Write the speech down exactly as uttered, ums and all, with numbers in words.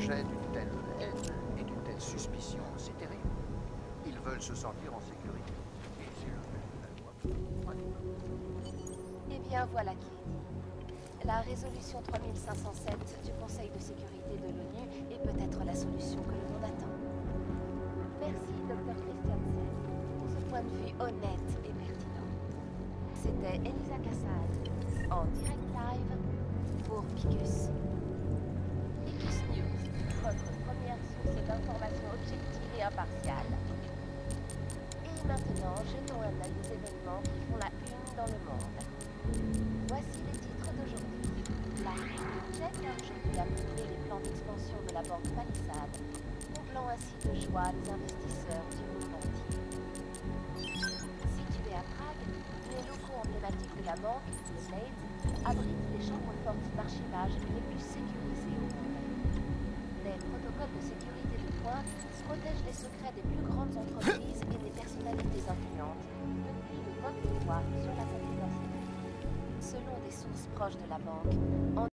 rejet d'une telle haine et d'une telle suspicion, c'est terrible. Ils veulent se sentir en sécurité. Et c'est le but de la loi. Ouais. Eh bien, voilà qui est dit. La résolution trois mille cinq cent sept du Conseil de sécurité de l'ONU est peut-être la solution que le monde attend. Merci, docteur Christiansen, pour ce point de vue honnête et pertinent. C'était Elisa Cassad, en direct live pour Picus. Picus News, votre première source d'information objective et impartiale. Et maintenant, jetons un œil aux événements qui font la une dans le monde. Voici les titres d'aujourd'hui. La Tchèque a aujourd'hui approuvé les plans d'expansion de la banque Palisade, comblant ainsi de joie les investisseurs du monde entier. Situé à Prague, les locaux emblématiques de la banque, les Blades, abritent les chambres fortes d'archivage les plus sécurisées au monde. Des protocoles de sécurité de pointe protègent les secrets des plus grandes entreprises et des personnalités influentes depuis le vote de loi sur la présidentielle. Selon des sources proches de la banque, en